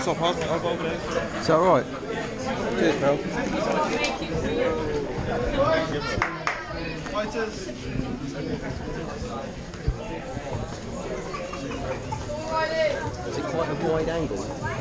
stop, I'll go over there. Is that right? Cheers, pal. Fighters. Is it quite a wide angle?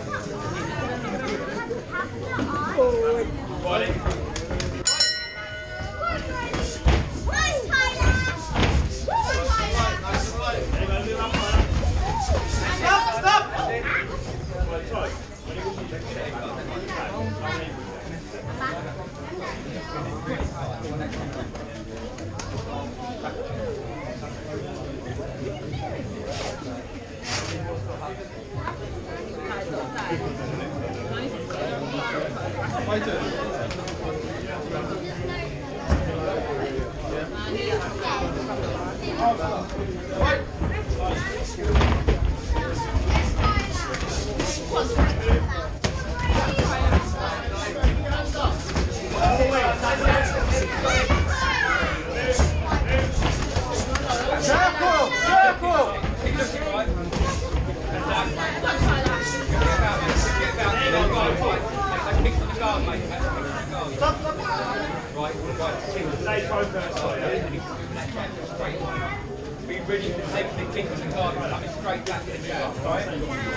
Be ready to take the kick to the guard, coming straight back to the shot, right?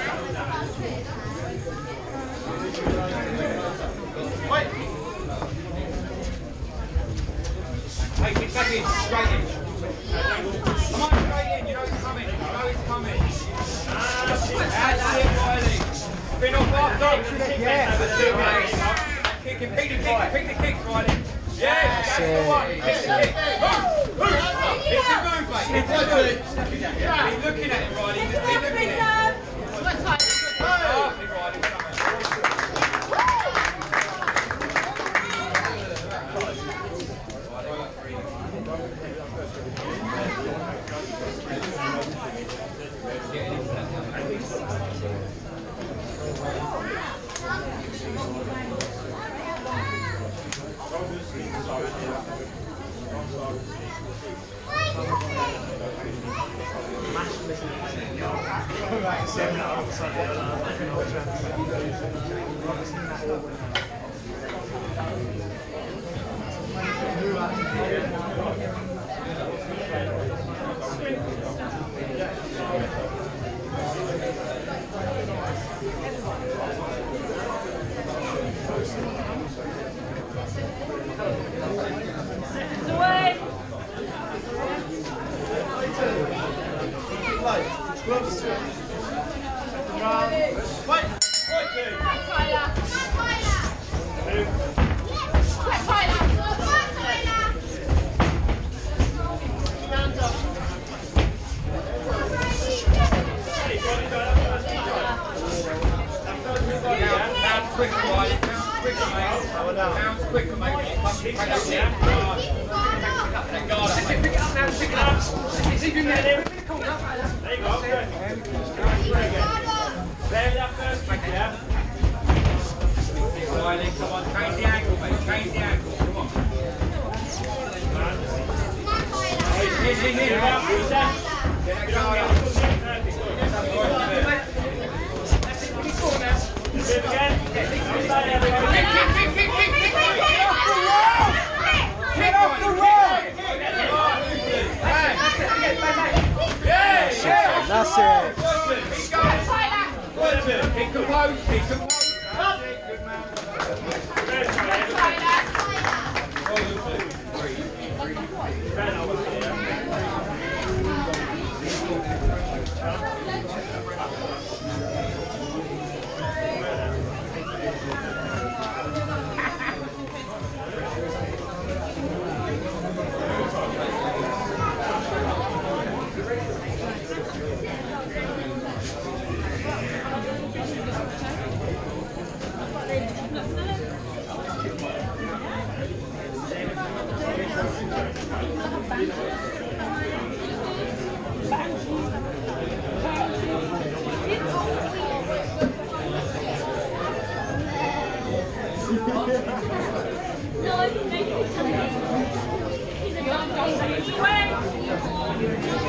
Hey, kick back in, straight in. Come on, straight in, you know it's coming, you know it's coming. That's it, Riley. Spin off after. Kick him, pick the kick, Riley. Yeah, that's the one. Pick the kick. It's a move, mate. It's a move. Keep looking at him, Riley. Just keep looking at him. Lovely, Riley. That's it. Keep composed, keep composed.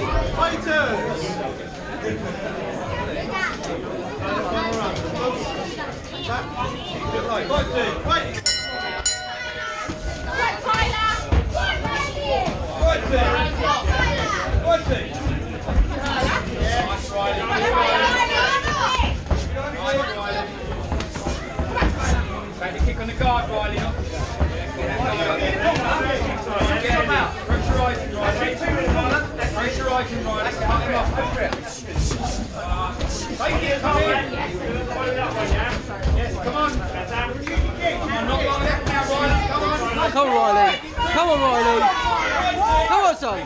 Fighters! Take the kick on the guard, Riley. Pressurising, Riley. Pressurising, Riley. Cut him off. Take it, come in. Yes, come on. Not long left now, Riley. Come on. Come on, Riley. Come on, Riley. Come on, son.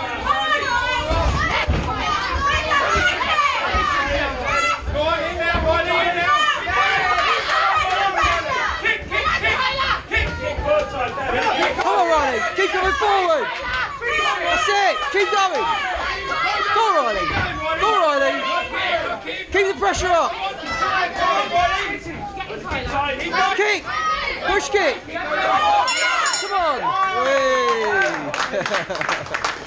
Go on, in now, Riley, in now. Kick, kick, kick. Kick. Come on, Riley. Keep going forward. That's it. Keep going. Go on, Riley. Go on, Riley. Keep the pressure up. Kick. Push kick. Come on. Whee.